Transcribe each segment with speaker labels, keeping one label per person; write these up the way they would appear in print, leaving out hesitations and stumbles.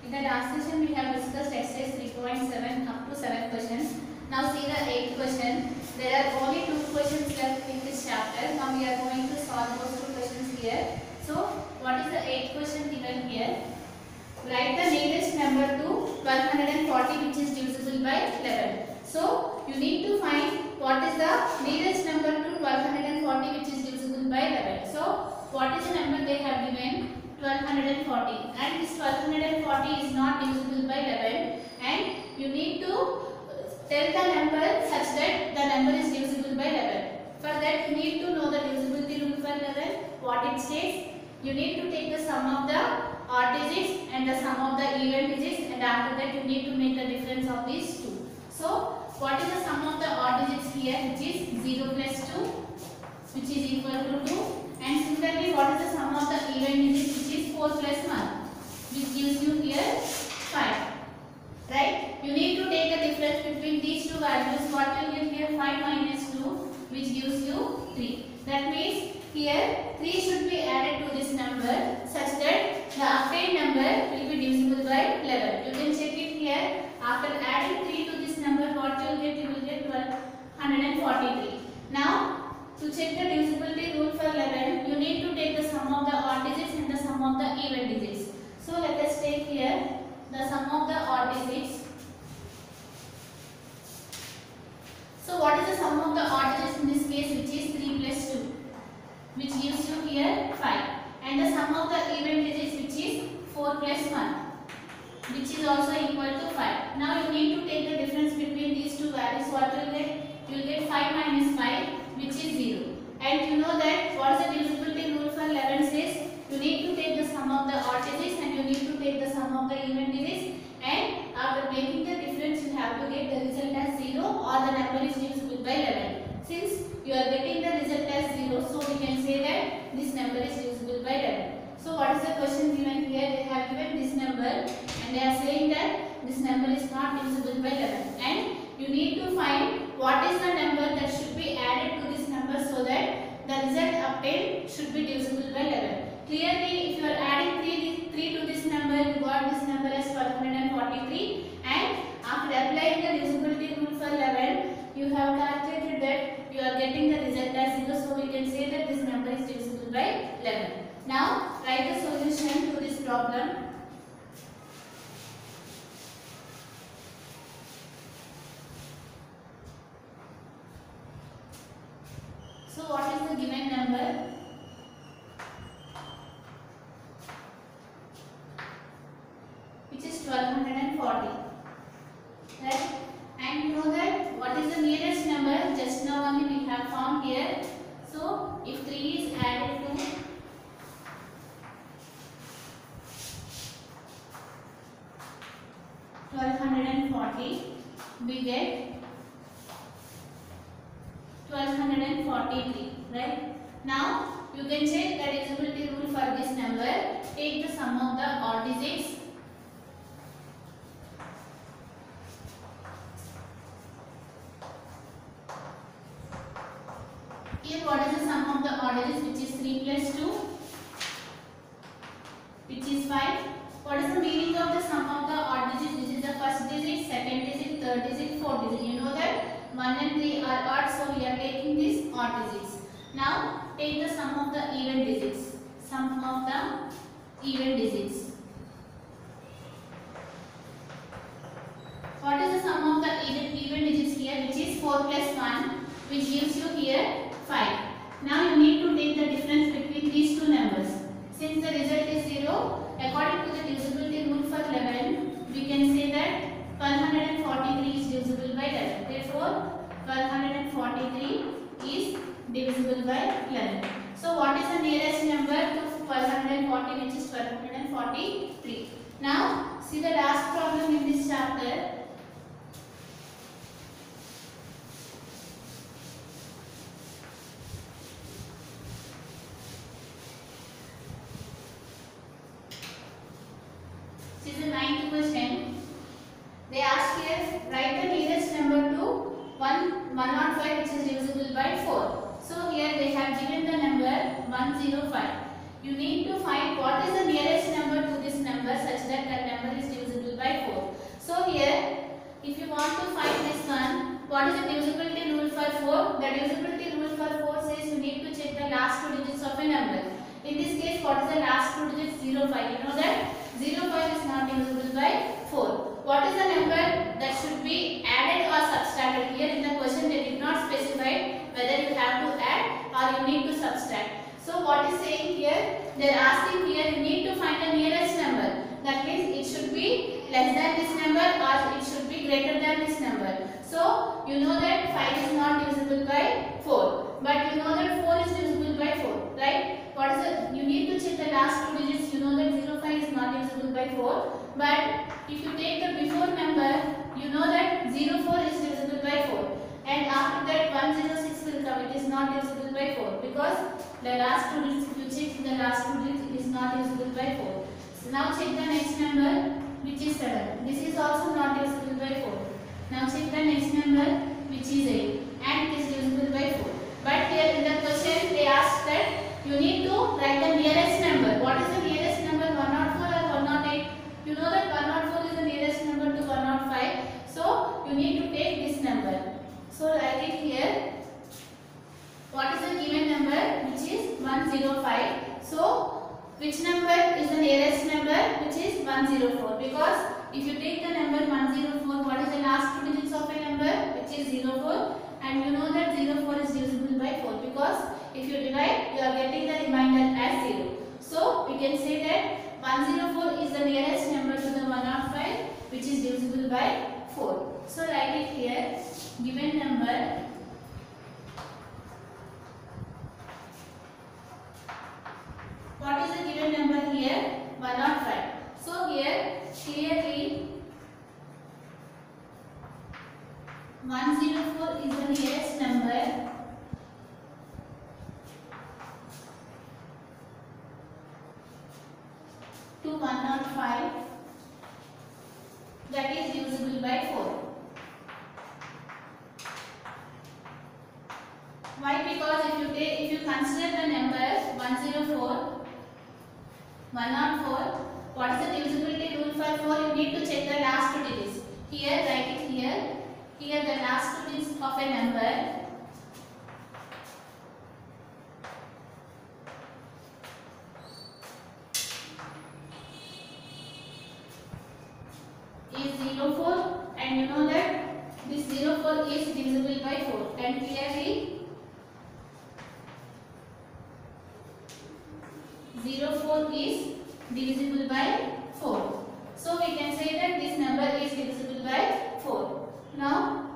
Speaker 1: In the last session we have discussed exercise 3.7 up to 7 questions. Now see the 8th question. There are only 2 questions left in this chapter. Now we are going to solve those 2 questions here. So what is the 8th question given here? Write the nearest number to 1240 which is divisible by 11. So you need to find what is the nearest number to 1240 which is divisible by 11. So what is the number they have given? 1240, and this 1240 is not divisible by 11, and you need to tell the number such that the number is divisible by 11. For that you need to know the divisibility rule for 11. What it says, you need to take the sum of the odd digits and the sum of the even digits, and after that you need to make the difference of these two. So what is the sum of the odd digits here, which is 0 plus 2 which is equal to 2, and similarly what is the sum of the even digits, which is 4 plus 1 which gives you here 5. Right? You need to take the difference between these two values. What will get here? 5 minus 2 which gives you 3. That means here 3 should be added to this number such that the obtained number will be divisible by 11. You can check it here. After adding 3 to this number, what you will get? You will get 1243. Now to check the divisibility rule for 11, you need to take the sum of the odd digits and the sum of the even digits. So let us take here the sum of the odd digits. So what is the sum of the odd digits in this case, which is 3 plus 2 which gives you here 5, and the sum of the even digits, which is 4 plus 1 which is also equal to 5. Now you need to take the difference between these two values. What you will get? You will get 5 minus 5 which is 0, and you know that what is the divisibility rule for 11 says, you need to take the sum of the odd digits and you need to take the sum of the even digits, and after making the difference you have to get the result as 0 or the number is divisible by 11. Since you are getting the result as 0, so we can say that this number is divisible by 11. So what is the question given here? They have given this number and they are saying that this number is not divisible by 11, and you need to find what is the number that should be added to this number so that the result obtained should be divisible by 11. Clearly, if you are adding 3 to this number, you got this number as 1243, and after applying the divisibility rule for 11, you have calculated that you are getting the result as 0, so we can say that this number is divisible by 11. Now, write the solution to this problem. So what is the given number? Which is 1240. Right? And you know that what is the nearest number? Just now only we have found here. So if 3 is added to 1240, we get 1243, right? Now you can check the divisibility rule for this number. Take the sum of the odd digits. Here what is the sum of the odd digits, which is 3 plus 2 which is 5. What is the meaning of the sum of the odd digits? This is the first digit, second digit, third digit, fourth digit. You know that 1 and 3 are odd, so we are taking these odd digits. Now take the sum of the even digits. Sum of the even digits. What is the sum of the even digits here, which is 4 plus 1 which gives you here 5. Now you need to take the difference between these two numbers. Since the result is 0, according to the divisibility rule for 11, we can say that 1243 is divisible by 11. Therefore, 1243 is divisible by 11. So what is the nearest number to 1240, which is 1243? Now see the last problem in this chapter. This is the 9th question. They ask here, write the nearest number to 105 which is divisible by 4. So here they have given the number 105. You need to find what is the nearest number to this number such that that number is divisible 05. You know that 05 is not divisible by 4. What is the number that should be added or subtracted? Here in the question they did not specify whether you have to add or you need to subtract. So what is saying here? They are asking here you need to find the nearest number. That means it should be less than this number or it should be greater than this number. So you know that 5 is not divisible by 4. But you know that 4 is divisible by 4. Right? What is it? You need to check the last two digits. You know that 05 is not divisible by 4. But if you take the before number, you know that 04 is divisible by 4. And after that 106 will come. It is not divisible by 4. Because the last two digits, if you check the last two digits, it is not divisible by 4. So now check the next number, which is 7. This is also not divisible by 4. Now check the next number, which is 8. And it is divisible by 4. But here in the question, they ask that you need to write the nearest number. What is the nearest number? 104 or 108? You know that 104 is the nearest number to 105. So you need to take this number. So write it here. What is the given number? Which is 105. So which number is the nearest number? Which is 104. Because if you take the number 104, what is the last two digits of a number? Which is 04. And you know that 04 is divisible by 4. Because if you divide, you are getting the remainder as 0. So we can say that 104 is the nearest number to the 105, which is divisible by 4. So write it here. Given number what is the given number here? 105. So here clearly 104 is the nearest number to 105 that is divisible by 4. Why? Because if you consider the numbers 104, 104, what is the divisibility rule for 4? You need to check the last two digits. Here, write it here. Here the last two digits of a number is 04, and you know that this 04 is divisible by 4, and clearly 04 is divisible by 4. So we can say that this number is divisible by 4. Now,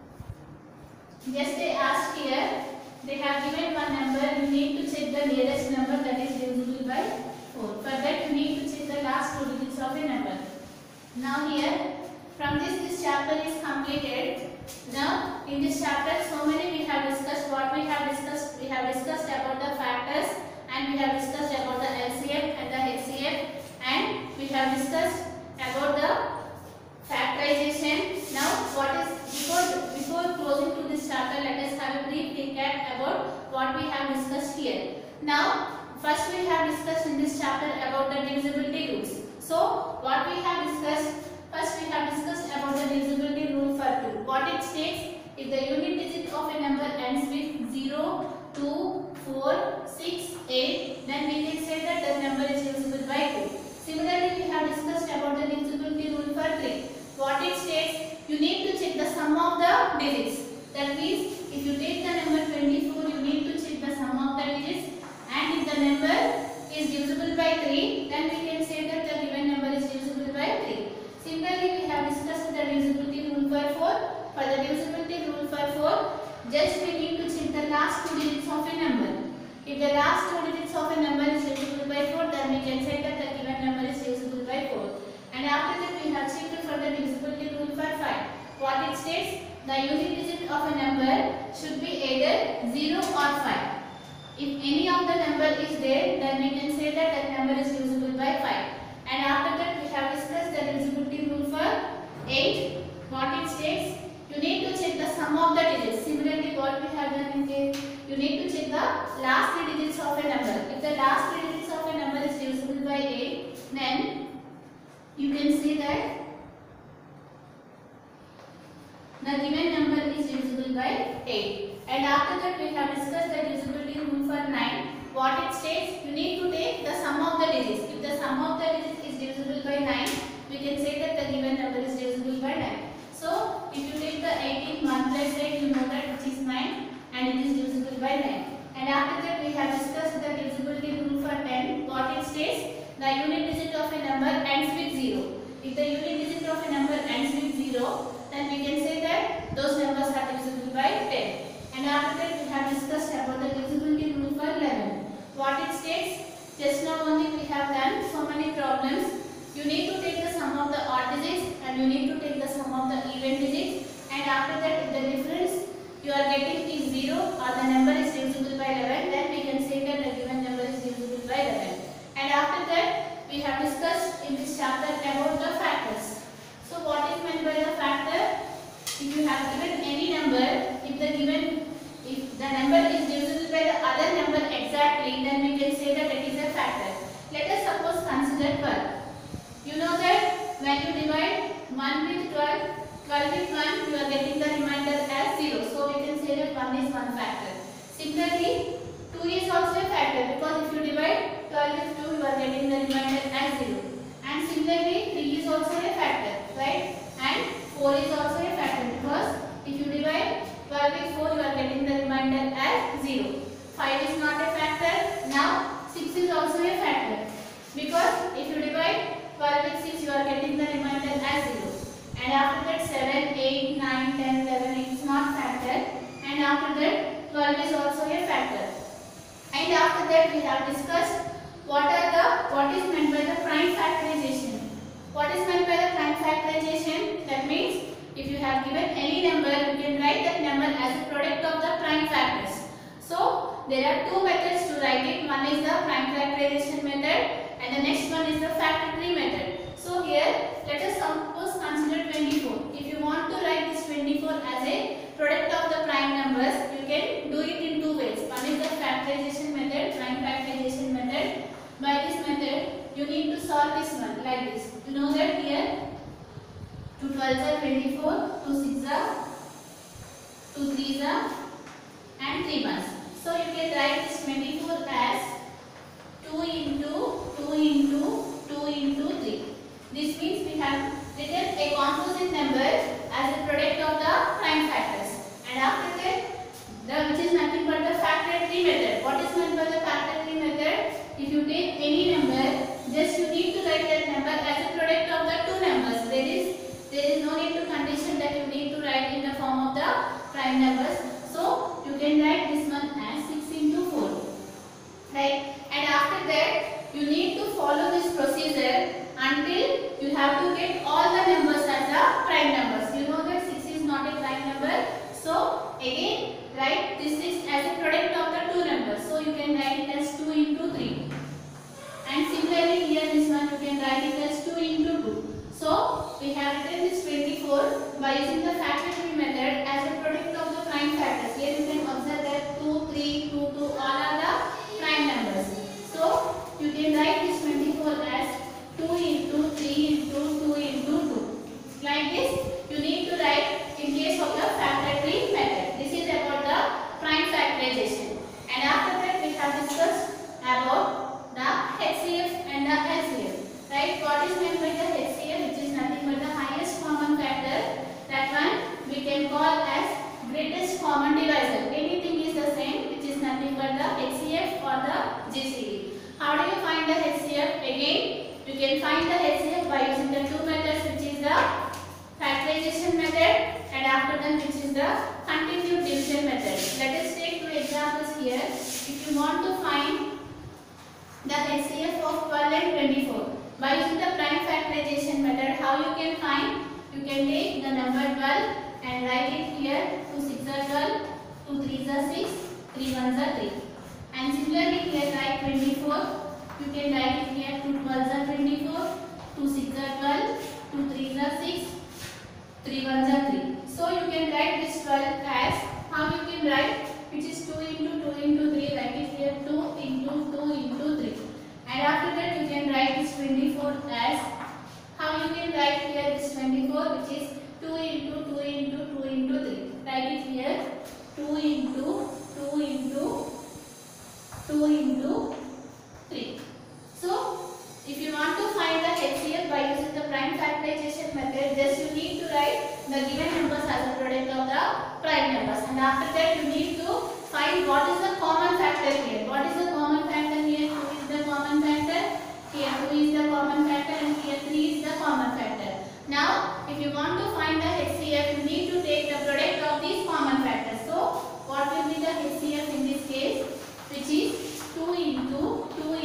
Speaker 1: just they asked here, they have given one number, you need to check the nearest number that is divisible by 4. For that you need to check the last two digits of a number. Now here, from this chapter is completed. Now in this chapter so many we have discussed. What we have discussed? We have discussed about the factors, and we have discussed about the LCM and the HCF, and we have discussed about the factorization. Now what is before closing to this chapter, let us have a brief recap about what we have discussed here. Now first we have discussed in this chapter about the divisibility rules. So what we have discussed, first we have discussed about the divisibility rule for 2. What it states, if the unit digit of a number ends with 0, 2, 4, 6, 8, then we can say that the number is divisible by 2. Similarly, we have discussed about the divisibility rule for 3. What it states, you need to check the sum of the digits. That means, if you take the number 24, you need to check the sum of the digits, and if the number is divisible by 3, then we can say that the given number is divisible by 3. Similarly, we have discussed the divisibility rule for 4. For the divisibility rule for 4, just we need to check the last two digits of a number. If the last two digits of a number is divisible by 4, then we can say that the given number is divisible by 4. And after that, we have checked for the divisibility rule for 5. What it states, the unit digit of a number should be either 0 or 5. If any of the number is there, then we can say that that number is divisible by 5. And after that, we have discussed the divisibility rule for 8. What it states, you need to check the sum of the digits. Similarly, what we have done in case, you need to check the last three digits of a number. If the last three digits of a number is divisible by 8, then you can say that the given number is divisible by 8. And after that, we have discussed the divisibility rule for 9. What it states, you need to take the sum of the digits. If the sum unit digit of a number ends with 0. If the unit digit of a number ends with 0, then we can say that those numbers are divisible by 10. And after that we have discussed about the divisibility rule for 11. What it states, just now only we have done so many problems. You need to take the sum of the odd digits and you need to take the sum of the even digits, and after that if the difference you are getting is 0 or the number is divisible by 11, then we can say that the given number is divisible by 11. And after that we have discussed in this chapter about the factors. So what is meant by the factor? If you have given any number, if the number is divisible by the other number exactly, then we can say that it is a factor. Let us suppose consider 12. You know that when you divide 1 with 12, 12 with 1, you are getting the remainder as 0. So we can say that 1 is one factor. Similarly, 2 is also a factor because if you divide 12 with 2, you are getting the remainder as 0. And similarly, 3 is also a factor, right? And 4 is also a factor because if you divide 12 with 4, you are getting the remainder as 0. 5 is not a factor. Now 6 is also a factor because if you divide 12 with 6, you are getting the remainder as 0. And after that 7, 8, 9, 10, 11, it is not factor. And after that 12 is also a factor. And after that we have discussed what is meant by the prime factorization. What is meant by the prime factorization? That means if you have given any number, you can write that number as a product of the prime factors. So there are two methods to write it. One is the prime factorization method and the next one is the factor tree method. So here let us suppose consider 24. If you want to write this 24 as a product of the prime numbers, you can do it in two ways. One is the factorization method, prime factorization method. By this method, you need to solve this one like this. You know that here 2 12s are 24, 2 6s are, 2 3s are, and 3 1s. So you can write this 24 as 2 into 2 into 2 into 3. This means we have written a composite number as a product of the prime factors. And after that, which is nothing but the factor tree method. What is meant by the factor tree method? If you take any number, just you need to write that number as a product of the two numbers. There is no need to condition that you need to write in the form of the prime numbers. So you can write this one as 6 into 4. Right? And after that, you need to follow this procedure until you have to get all the numbers as the prime numbers. You know that 6 is not a prime number. So again, write this 6 as a product of the two numbers. So you can write it as 2 into 3. And similarly here this one you can write it as 2 into 2. So we have written this 24 by using the factor tree method as a product of the prime factors. Here you can observe that 2, 3, 2, 2 all are the prime numbers. So you can write this 24 as 2 into 3 into 2 into 2. Like this you need to write in case of the factor tree method. This is about the prime factorization. And after that we have discussed about the HCF and the LCF. Right? What is meant by the HCF, which is nothing but the highest common factor. That one we can call as greatest common divisor. Anything is the same, which is nothing but the HCF or the GCD. How do you find the HCF? Again, you can find the HCF by using the two methods, which is the factorization method and after that which is the continued division method. Let us take two examples here. If you want to find the HCF of 12 and 24 by using the prime factorization method, how you can find? You can take the number 12 and write it here. 2 6s are 12, 2 3s are 6, 3 1s are 3. And similarly here write 24. You can write it here 2 12s are 24, 2 6s are 12, 2 3s are 6, 3 1s are 3. So you can write this 12 as, how you can write, which is 2 into 2 into 3, write it here 2 into 2 into 3. And after that you can write this 24 as, how you can write here this 24, which is 2 into 2 into 2 into 3. Write it here 2 into 2 into 2 into 3. So if you want to find the HCF by using the prime factorization method, just you need to write the given numbers as a product of the prime numbers. And after that you need to find what is the common factor here. What is the common factor here? 2 is the common factor. Here 2 is the common factor and here 3 is the common factor. Now, if you want to find the HCF, you need to take the product of these common factors. So, what will be the HCF in this case? Which is 2 into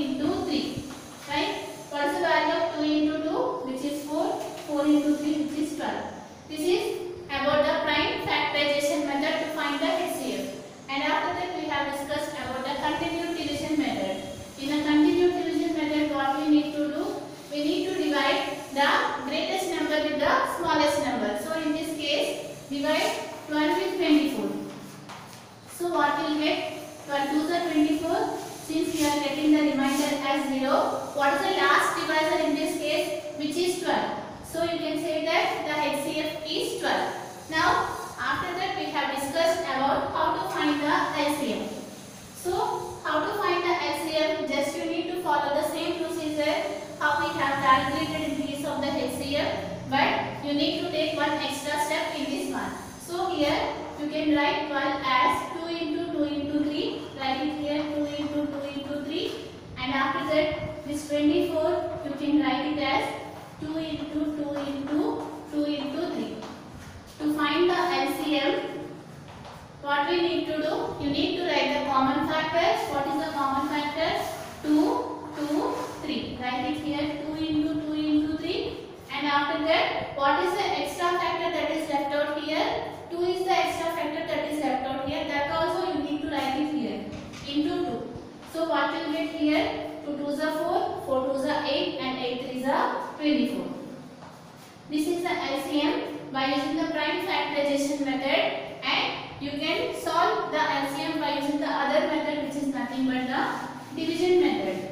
Speaker 1: 3. Right? What is the value of 2 into 2? Which is 4. 4 into 3, which is 12. This is about the prime factorization method to find the HCF. And after that, we have discussed about the continued division method. In a continued division method, what we need to do? We need to divide the greatest number with the smallest number. So, in this case, divide 12 with 24. So, what will get? 12 2s are 24. Since we are getting the remainder as 0, what is the last divisor in this case? Which is 12. So, you can say that the HCF is 12. Now, after that we have discussed about how to find the LCM. So, how to find the LCM? Just you need to follow the same procedure how we have calculated in case of the HCF, but you need to take one extra step in this one. So, here you can write 12 as 2 into 2 into 3. Write it here 2 into 2 into 3. And after that, this 24 you can write it as 2 into 2 into 2 into 3. To find the LCM, what we need to do? You need to write the common factors. What is the common factor? 2, 2, 3. Write it here 2 into 2 into 3. And after that, what is the extra factor that is left out here? 2 is the extra factor that is left out here. That also you need to write it here into 2. So what will get here? 2 2s are 4, 4 2s are 8 and 8 3s are 24. This is the LCM by using the prime factorization method, and you can solve the LCM by using the other method, which is nothing but the division method.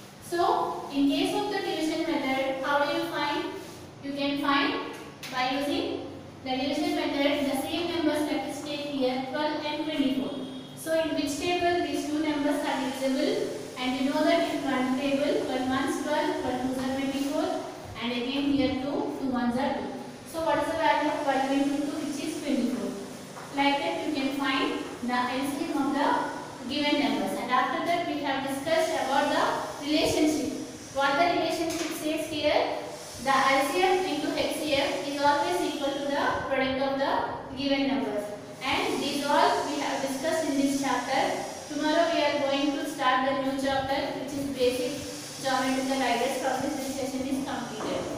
Speaker 1: So, in case of the division method, how do you find? You can find by using the division method the same numbers that is take here 12 and 24. So, in which table these two numbers are divisible? And you know that in one table 1 1 12, 1 2 are 24, and again here 2 1s are 2. So, what is the value of 12 into 2, which is 24. Like that you can find the LCM of the given numbers. And after that we have discussed about the relationship. What the relationship says here? The LCM into HCF is always equal to the product of the given numbers. And these all we have discussed in this chapter. Tomorrow we are going to start the new chapter, which is basic geometrical ideas. From this session is completed.